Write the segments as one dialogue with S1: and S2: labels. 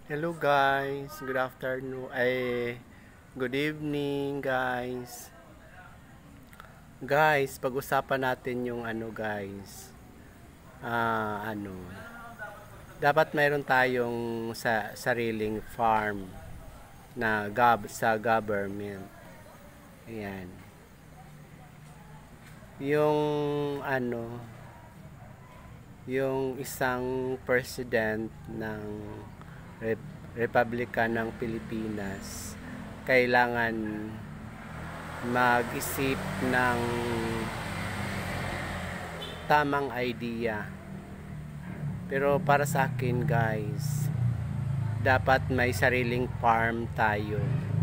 S1: Hello guys, good afternoon, good evening guys. Guys, pag-usapan natin yung guys, dapat mayroon tayong sariling farm na sa government. Ayan. Yung yung isang president ng Republika ng Pilipinas kailangan mag-isip ng tamang idea. Pero para sa akin guys, dapat may sariling farm tayo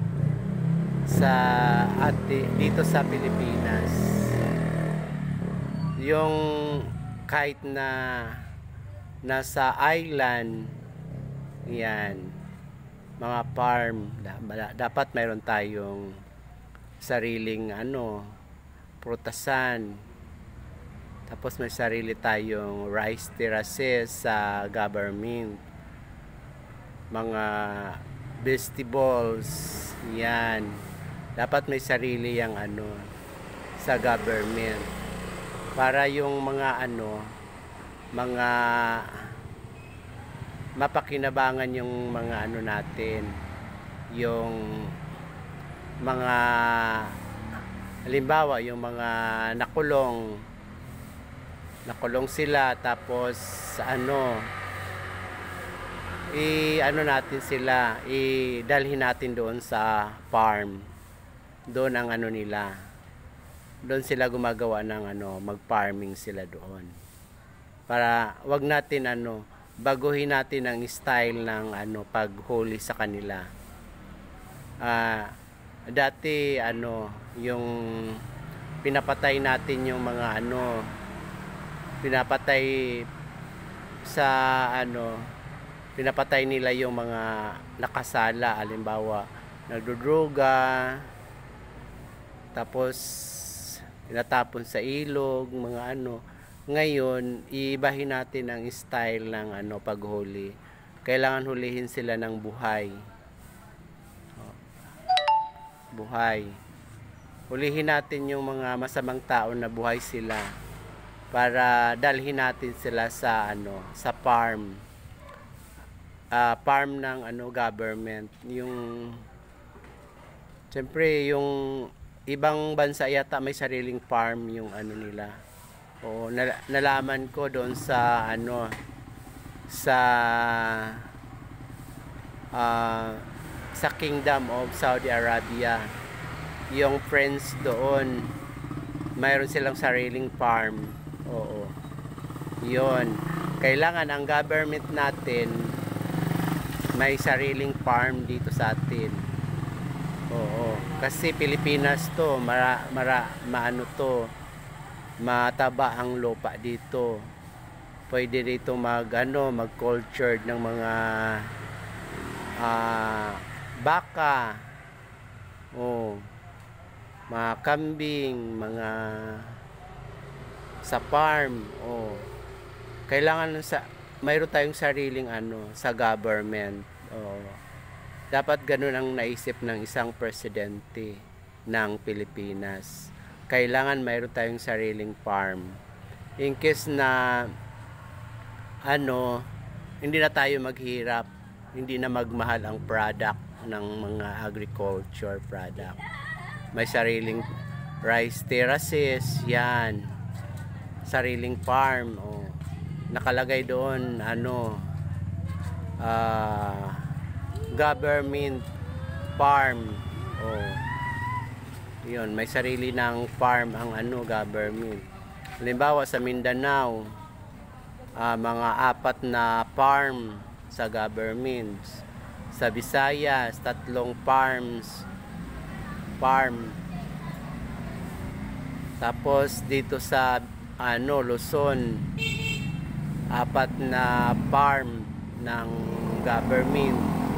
S1: dito sa Pilipinas. Yung kahit na nasa island, yan, mga farm, dapat mayroon tayong sariling prutasan. Tapos may sarili tayong rice terraces sa government. Mga vegetables, yan. Dapat may sarili yang sa government. Para yung mga mga mapakinabangan yung mga natin, yung mga halimbawa yung mga nakulong sila, tapos natin sila, idalhin natin doon sa farm. Doon ang nila, doon sila gumagawa ng mag-farming sila doon. Para wag natin baguhin natin ang style ng paghuli sa kanila. Dati yung pinapatay natin yung mga pinapatay sa pinapatay nila yung mga nakasala, halimbawa nagdudruga, tapos tinatapon sa ilog, mga Ngayon, iibahin natin ang style ng paghuli. Kailangan hulihin sila ng buhay. Buhay. Hulihin natin yung mga masamang tao na buhay sila para dalhin natin sila sa sa farm. Farm ng government. Yung siyempre yung ibang bansa yata may sariling farm yung nila. Oo, nalaman ko doon sa sa Kingdom of Saudi Arabia. Yung friends doon, mayroon silang sariling farm. Oo. 'Yon. Kailangan ang government natin may sariling farm dito sa atin. Oo. Kasi Pilipinas to, mataba ang lupa dito. Pwede dito mag-cultured ng mga baka, mga kambing, mga sa farm. Kailangan mayroon tayong sariling sa government. Dapat ganun ang naisip ng isang presidente ng Pilipinas. Kailangan mayroon tayong sariling farm. In case na hindi na tayo maghirap, hindi na magmahal ang product ng mga agriculture product. May sariling rice terraces, yan. Sariling farm, nakalagay doon government farm. Yun, may sarili ng farm ang government. Halimbawa sa Mindanao, mga 4 na farm sa government. Sa Visayas, 3 farm. Tapos dito sa Luzon, 4 na farm ng government.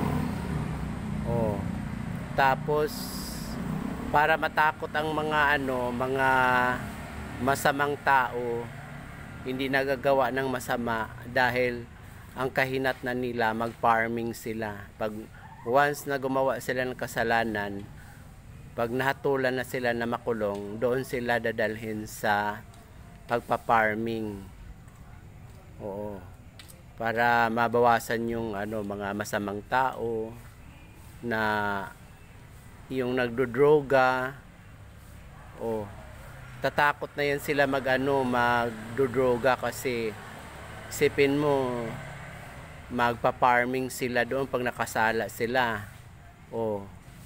S1: Tapos para matakot ang mga mga masamang tao, hindi nagagawa ng masama dahil ang kahinatnan nila, mag-farming sila. Pag once na gumawa sila ng kasalanan, pag nahatulan na sila na makulong, doon sila dadalhin sa pagpa-farming. Oo. Para mabawasan yung mga masamang tao na yung nagdodroga. Oh, tatakot na yan sila magdodroga kasi isipin mo magpa-farming sila doon pag nakasala sila. Oh.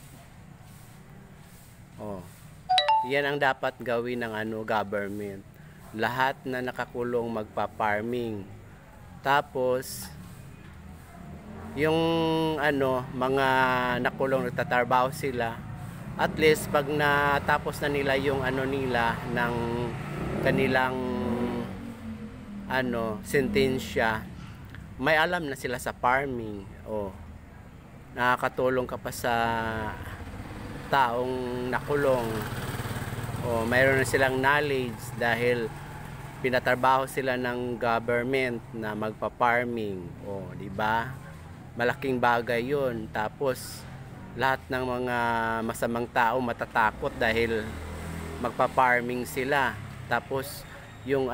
S1: Oh. Yan ang dapat gawin ng government. Lahat na nakakulong magpa-farming. Tapos yung mga nakulong nagtatrabaho sila, at least pag natapos na nila yung nila ng kanilang sentensya, may alam na sila sa farming. Oh, nakakatulong ka pa sa taong nakulong. Oh, mayroon na silang knowledge dahil pinatrabaho sila ng government na magpa-farming. Oh, di ba? Malaking bagay 'yun. Tapos lahat ng mga masamang tao matatakot dahil magpa-farming sila. Tapos yung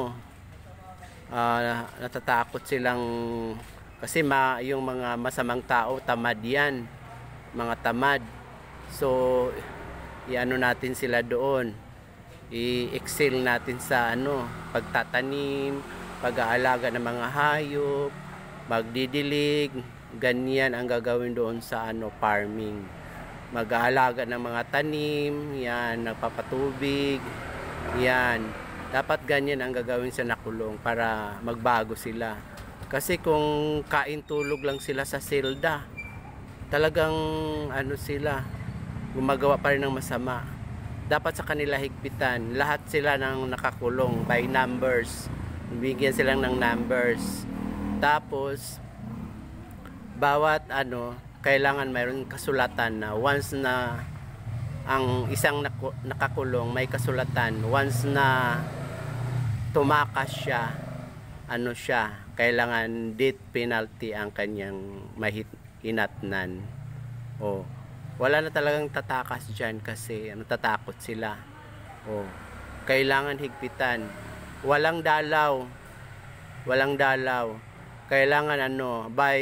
S1: natatakot silang kasi yung mga masamang tao tamad yan, mga tamad. So natin sila doon, i-excel natin sa pagtatanim, pag-aalaga ng mga hayop, magdidilig, ganyan ang gagawin doon sa farming. Mag-aalaga ng mga tanim, yan, nagpapatubig, yan. Dapat ganyan ang gagawin sa nakulong para magbago sila. Kasi kung kain tulog lang sila sa selda, talagang sila, gumagawa pa rin ng masama. Dapat sa kanila higpitan. Lahat sila ng nakakulong by numbers. Bigyan silang ng numbers. Tapos bawat kailangan mayroon kasulatan na once na ang isang nakakulong, may kasulatan once na tumakas siya, kailangan death penalty ang kanyang mahinatnan. Oh, wala na talagang tatakas dyan kasi tatakot sila. Oh, kailangan higpitan. Walang dalaw. Kailangan by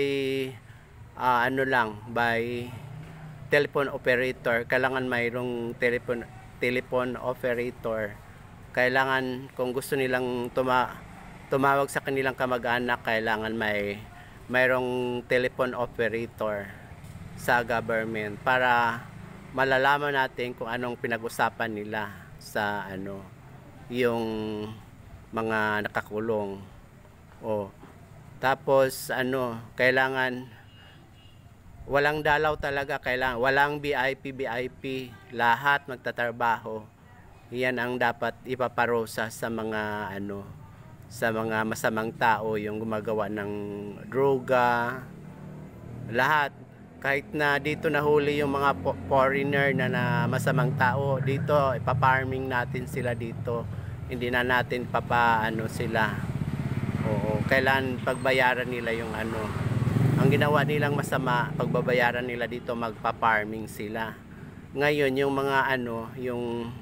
S1: by telephone operator. Kailangan mayroong telephone operator. Kailangan kung gusto nilang tumawag sa kanilang kamag-anak, kailangan mayroong telephone operator sa government para malalaman natin kung anong pinag-usapan nila sa yung mga nakakulong. Oh. Tapos kailangan walang dalaw talaga, kailangan walang VIP, lahat magtatrabaho. Yan ang dapat ipaparosa sa mga sa mga masamang tao, yung gumagawa ng droga, lahat. Kahit na dito nahuli yung mga foreigner na masamang tao, dito ipa-farming natin sila dito. Hindi na natin sila. Oo, kailan pagbayaran nila yung ang ginawa nilang masama, pagbabayaran nila dito, magpa-farming sila. Ngayon yung mga yung